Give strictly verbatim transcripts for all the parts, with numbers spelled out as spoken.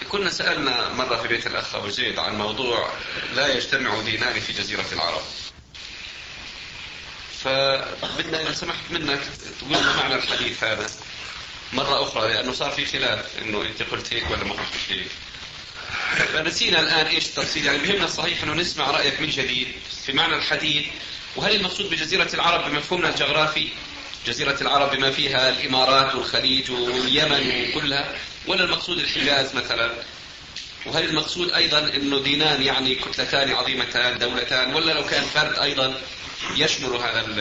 كنا سألنا مرة في بيت الأخ أبو زيد عن موضوع لا يجتمع دينان في جزيرة العرب، فبدنا إذا سمحت منك تقول لنا معنى الحديث هذا مرة أخرى، لأنه صار في خلاف إنه أنت قلت هيك ولا ما قلت هيك، فنسينا الآن إيش التفصيل. يعني بهمنا الصحيح إنه نسمع رأيك من جديد في معنى الحديث، وهل المقصود بجزيرة العرب بمفهومنا الجغرافي جزيرة العرب بما فيها الإمارات والخليج واليمن وكلها، ولا المقصود الحجاز مثلا؟ وهل المقصود أيضا إنه دينان يعني كتلتان عظيمتان دولتان، ولا لو كان فرد أيضا يشمل هذا ال...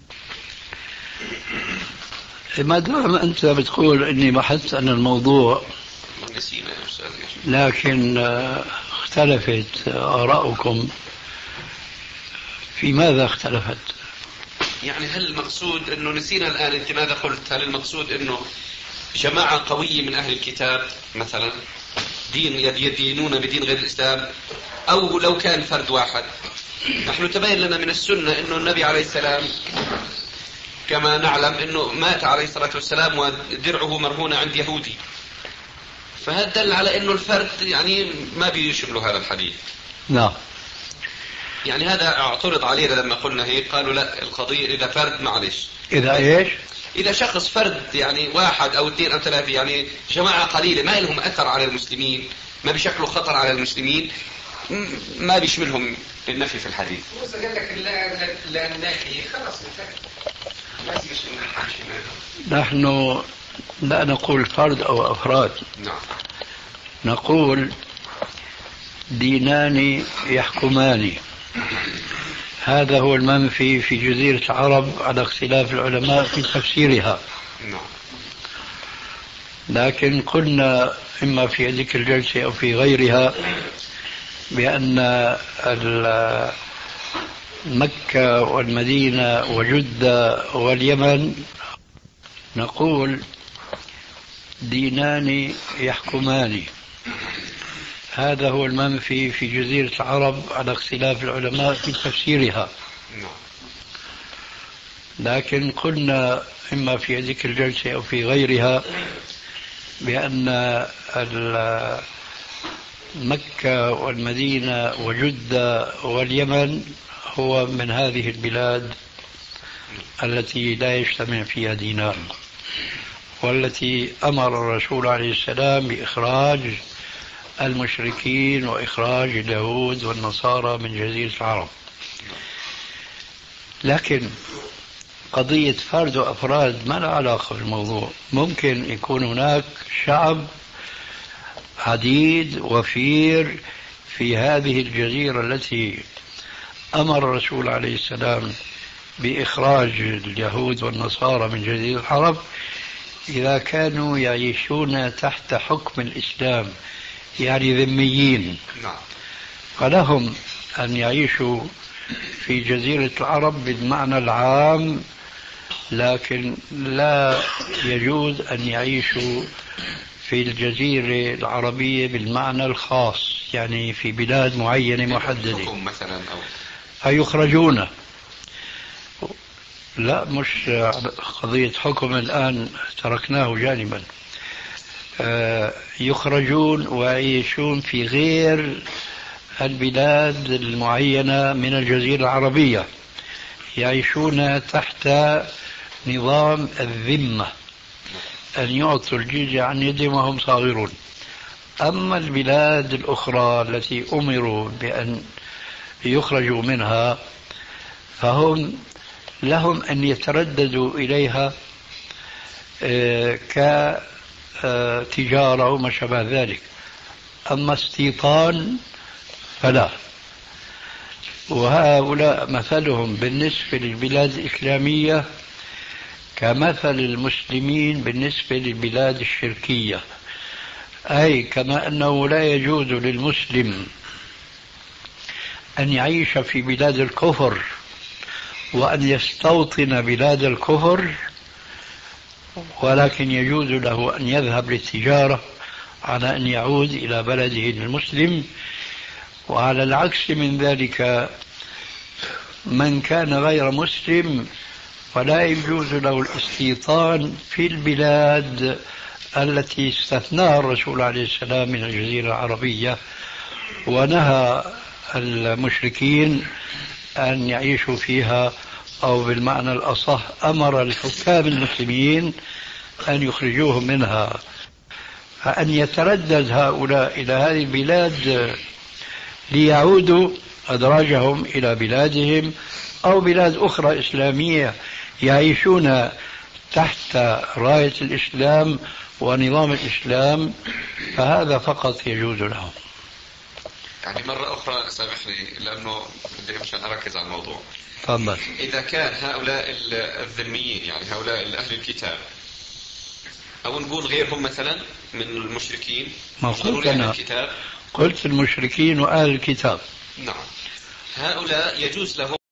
ما دام أنت بتقول إني بحثت عن الموضوع نسينا يا أستاذ، لكن اختلفت آراؤكم. في ماذا اختلفت؟ يعني هل المقصود أنه نسينا الآن أنت ماذا قلت؟ هل المقصود أنه جماعة قوية من أهل الكتاب مثلا دين يدينون بدين غير الإسلام، أو لو كان فرد واحد؟ نحن تبين لنا من السنة أنه النبي عليه السلام كما نعلم أنه مات عليه الصلاة والسلام ودرعه مرهونة عند يهودي، فهذا دل على أنه الفرد يعني ما بيشمل هذا الحديث. نعم. يعني هذا اعترض علينا لما قلنا هيك، قالوا لا القضية إذا فرد معلش، إذا إيش؟ إذا شخص فرد يعني واحد أو اثنين أو ثلاثة، يعني جماعة قليلة ما لهم أثر على المسلمين، ما بيشكلوا خطر على المسلمين، ما بيشملهم النفي في الحديث. قال لك لا النافي خلاص ما نحن لا نقول فرد أو أفراد. نعم. نقول دينان يحكمان، هذا هو المنفي في جزيرة العرب على اختلاف العلماء في تفسيرها. نعم. لكن قلنا إما في هذه الجلسة أو في غيرها بأن مكة والمدينة وجدة واليمن نقول دينان يحكمان، هذا هو المنفي في جزيرة العرب على اختلاف العلماء في تفسيرها. لكن قلنا إما في هذه الجلسة أو في غيرها بأن مكة والمدينة وجدة واليمن هو من هذه البلاد التي لا يجتمع فيها دينان، والتي أمر الرسول عليه السلام بإخراج المشركين وإخراج اليهود والنصارى من جزيرة العرب. لكن قضية فرد وأفراد ما لها علاقة بالموضوع. ممكن يكون هناك شعب عديد وفير في هذه الجزيرة التي أمر الرسول عليه السلام بإخراج اليهود والنصارى من جزيرة العرب، إذا كانوا يعيشون تحت حكم الإسلام يعني ذميين، فلهم أن يعيشوا في جزيرة العرب بالمعنى العام، لكن لا يجوز أن يعيشوا في الجزيرة العربية بالمعنى الخاص، يعني في بلاد معينة محددة مثلا أو فيخرجون. لا، مش قضية حكم الآن تركناه جانبا، يخرجون ويعيشون في غير البلاد المعينة من الجزيرة العربية، يعيشون تحت نظام الذمة، أن يعطوا الجزية عن يدهم وهم صاغرون. أما البلاد الأخرى التي أمروا بأن يخرجوا منها فهم لهم أن يترددوا إليها كتجارة وما شابه ذلك، أما استيطان فلا. وهؤلاء مثلهم بالنسبة للبلاد الإسلامية كمثل المسلمين بالنسبة للبلاد الشركية، أي كما أنه لا يجوز للمسلم أن يعيش في بلاد الكفر وأن يستوطن بلاد الكفر، ولكن يجوز له أن يذهب للتجارة على أن يعود إلى بلده المسلم. وعلى العكس من ذلك من كان غير مسلم فلا يجوز له الاستيطان في البلاد التي استثناها الرسول عليه السلام من الجزيرة العربية، ونهى المشركين أن يعيشوا فيها، أو بالمعنى الأصح أمر الحكام المسلمين أن يخرجوهم منها. فأن يتردد هؤلاء إلى هذه البلاد ليعودوا أدراجهم إلى بلادهم أو بلاد أخرى إسلامية يعيشون تحت راية الإسلام ونظام الإسلام، فهذا فقط يجوز لهم. يعني مرة أخرى سامحني لأنه بدي مشان أركز على الموضوع. تفضل. إذا كان هؤلاء الذميين يعني هؤلاء أهل الكتاب أو نقول غيرهم مثلا من المشركين، ما قلت أنا الكتاب، قلت المشركين وأهل الكتاب، نعم، هؤلاء يجوز لهم